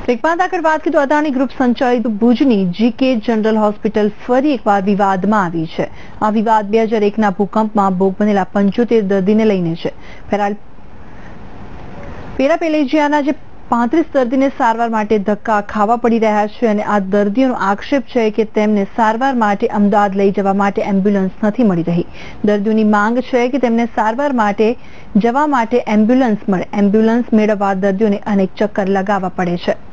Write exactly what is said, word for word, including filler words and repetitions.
એક બાદ આગળ વાત કરીએ તો અદાણી ગ્રુપ સંચાલિત ભુજની જીકે જનરલ હોસ્પિટલ ફરી એકવાર વિવાદમાં આવી છે। આ વિવાદ બે હજાર એકના ભૂકંપમાં ભોગ બનેલા પંચોતેર દર્દીને લઈને છે। પેરાપેલેજિયાના જે પાંત્રીસ દર્દીને સારવાર માટે ધક્કા ખાવા પડી રહ્યા છે અને આ દર્દીઓનો આક્ષેપ છે કે તેમને સારવાર માટે અમદાવાદ લઈ જવા માટે એમ્બ્યુલન્સ નથી મળી રહી। દર્દીઓની માંગ છે કે તેમને સારવાર માટે જવા માટે એમ્બ્યુલન્સ મળે। એમ્બ્યુલન્સ મેળવવા દર્દીઓને અનેક ચક્કર લગાવવા પડે છે।